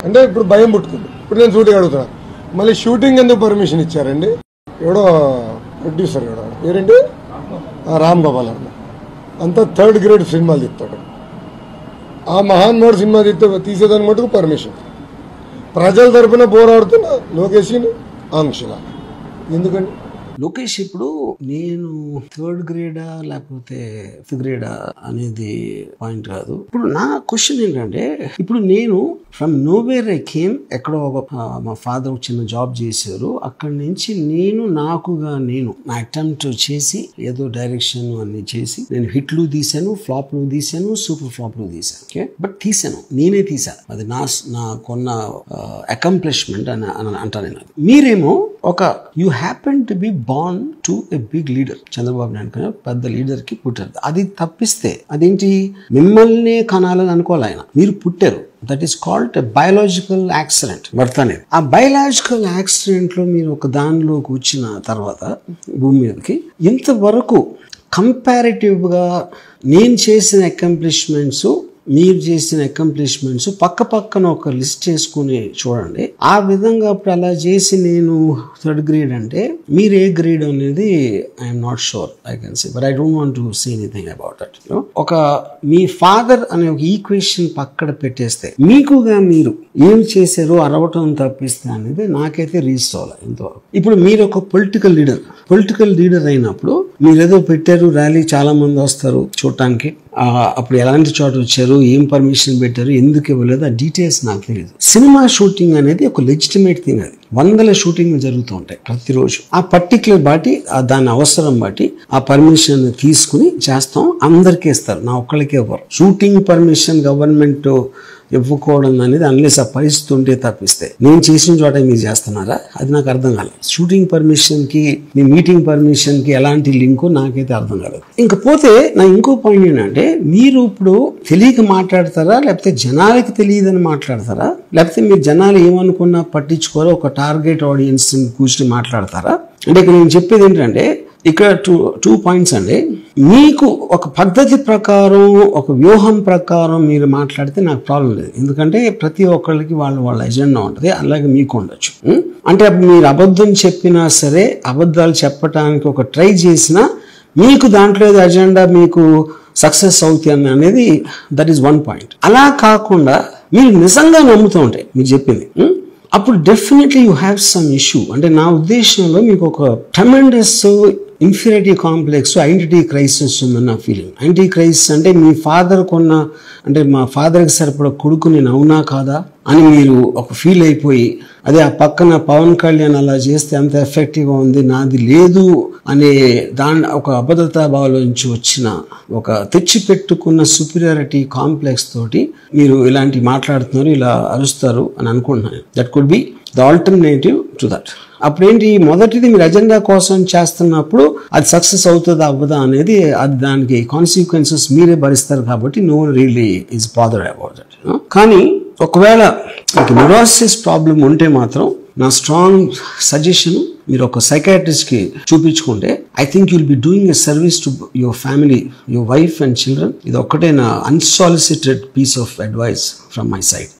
అంటే ఇప్పుడు భయం పుట్టుకుంది. ఇప్పుడు నేను షూటింగ్ అడుగుతున్నా, మళ్ళీ షూటింగ్ ఎందుకు పర్మిషన్ ఇచ్చారండి? ఎవడో ప్రొడ్యూసర్ ఎవడో పేరేంటి రామ్ గోపాల్ అన్న, అంతా 3rd grade సినిమాలు తీస్తాడు. ఆ మహాన్మోడ్ సినిమా తీసేదాని మటుకు పర్మిషన్. ప్రజల తరపున పోరాడుతున్న లోకేష్ ఆంక్షల ఎందుకండి? లోకేష్ ఇప్పుడు నేను 3rd గ్రేడా లేకపోతే 5th గ్రేడా అనేది పాయింట్ కాదు. ఇప్పుడు నా క్వశ్చన్ ఏంటంటే, ఇప్పుడు నేను ఫ్రమ్ నోవేర్ ఐ కేమ్, ఎక్కడో మా ఫాదర్ చిన్న జాబ్ చేశారు, అక్కడి నుంచి నేను నా అటెంప్ట్ చేసి ఏదో డైరెక్షన్ అన్ని చేసి నేను హిట్లు తీసాను, ఫ్లాప్లు తీసాను, సూపర్ ఫ్లాప్లు తీసాను. ఓకే, బట్ తీసాను, నేనే తీసాను. అది నాకున్న అకంప్లిష్మెంట్ అని అంటాను నేను. మీరేమో you happen to be born to a big leader, Chandrababu Naidu పెద్ద లీడర్ కి పుట్టారు. అది తప్పిస్తే అదేంటి, మిమ్మల్ని కనాలని అనుకోవాలి ఆయన, మీరు పుట్టారు. That is called a biological accident birth అనేది. ఆ బయాలజికల్ యాక్సిడెంట్ లో మీరు ఒక దానిలోకి వచ్చిన తర్వాత భూమి మీదకి, ఇంతవరకు కంపారిటివ్ గా నేను చేసిన అకంప్లిష్మెంట్స్, మీరు చేసిన అకంప్లిష్మెంట్స్ పక్కన ఒక లిస్ట్ చేసుకుని చూడండి. ఆ విధంగా అప్పుడు అలా చేసి నేను 3rd grade అంటే మీరు ఏ గ్రేడ్ అనేది I'm not sure, I can say, but I don't want to say anything about that. మీ ఫాదర్ అనే ఒక ఈక్వేషన్ పక్కన పెట్టేస్తే మీకుగా మీరు ఏం చేశారో అరవటం తప్పిస్తే అనేది నాకైతే రీచ్ అవ్వాలి ఇంతవరకు. ఇప్పుడు మీరు ఒక పొలిటికల్ లీడర్ అయినప్పుడు మీరు ఏదో పెట్టారు ర్యాలీ, చాలా మంది వస్తారు చూడటానికి. అప్పుడు ఎలాంటి చోట వచ్చారు, ఏం పర్మిషన్ పెట్టారు, ఎందుకు ఇవ్వలేదు, ఆ డీటెయిల్స్ నాకు తెలియదు. సినిమా షూటింగ్ అనేది ఒక లెజిటిమేట్ థింగ్. అది 100 షూటింగ్ జరుగుతూ ఉంటాయి ప్రతిరోజు. ఆ పర్టికులర్ బట్టి దాని అవసరం బట్టి ఆ పర్మిషన్ తీసుకుని చేస్తాం. అందరికీ ఇస్తారు, నా ఒక్కళ్ళకే ఇవ్వరు. షూటింగ్ పర్మిషన్ గవర్నమెంట్ ఇవ్వకూడదు అనేది అన్లెస్ ఆ పరిస్థితి ఉంటే తప్పిస్తే, నేను చేసిన చోట మీరు చేస్తున్నారా అది నాకు అర్థం కాలేదు. షూటింగ్ పర్మిషన్ కి మీ మీటింగ్ పర్మిషన్ కి ఎలాంటి లింకు నాకైతే అర్థం కాలేదు. ఇంకపోతే నా ఇంకో పాయింట్ ఏంటంటే, మీరు ఇప్పుడు తెలియక మాట్లాడతారా, లేకపోతే జనాలకి తెలియదని మాట్లాడతారా, లేకపోతే మీరు జనాలు ఏమనుకున్నా పట్టించుకోరో ఒక టార్గెట్ ఆడియన్స్ కూర్చుని మాట్లాడతారా? అంటే ఇక్కడ నేను చెప్పేది ఏంటంటే, ఇక్కడ టూ పాయింట్స్ అండి. మీకు ఒక పద్ధతి ప్రకారం, ఒక వ్యూహం ప్రకారం మీరు మాట్లాడితే నాకు ప్రాబ్లం లేదు. ఎందుకంటే ప్రతి ఒక్కళ్ళకి వాళ్ళ ఎజెండా ఉంటుంది, అలాగే మీకు ఉండొచ్చు. అంటే మీరు అబద్ధం చెప్పినా సరే, అబద్ధాలు చెప్పడానికి ఒక ట్రై చేసినా మీకు దాంట్లో ఎజెండా మీకు సక్సెస్ అవుతుంది అనేది, దట్ ఈస్ 1 పాయింట్. అలా కాకుండా మీరు నిజంగా నమ్ముతూ ఉంటాయి మీరు చెప్పింది, అప్పుడు definitely you have some issue. అంటే నా ఉద్దేశంలో మీకు ఒక tremendous inferiority complex, identity crisis ఉందని నా ఫీలింగ్. ఐడెంటిటీ క్రైసిస్ అంటే మీ ఫాదర్ అంటే మా ఫాదర్కి సరిపడ కొడుకు నేను అవునా కాదా అని మీరు ఒక ఫీల్ అయిపోయి, అదే ఆ పక్కన పవన్ కళ్యాణ్ అలా చేస్తే అంత ఎఫెక్టివ్గా ఉంది, నాది లేదు అనే ఒక అబద్ధతా భావం నుంచి వచ్చిన ఒక తెచ్చిపెట్టుకున్న సుపీరియారిటీ కాంప్లెక్స్ తోటి మీరు ఇలాంటి మాట్లాడుతున్నారు, ఇలా అరుస్తారు అని అనుకుంటున్నాను. That could be the alternative to that. అప్పుడేంటి, మొదటిది మీరు అజెండా కోసం చేస్తున్నప్పుడు అది సక్సెస్ అవుతుందా అవ్వదా అనేది, అది దానికి కాన్సిక్వెన్సెస్ మీరే భరిస్తారు కాబట్టి no one really is bothered about that. కానీ ఒకవేళ మీకు న్యూరోసిస్ ప్రాబ్లం ఉంటే మాత్రం నా స్ట్రాంగ్ సజెషన్, మీరు ఒక సైకాట్రిస్ట్కి చూపించుకుంటే I think you'll be doing a service to your family, your wife and children. ఇది ఒక్కటే నా unsolicited piece of advice from my side.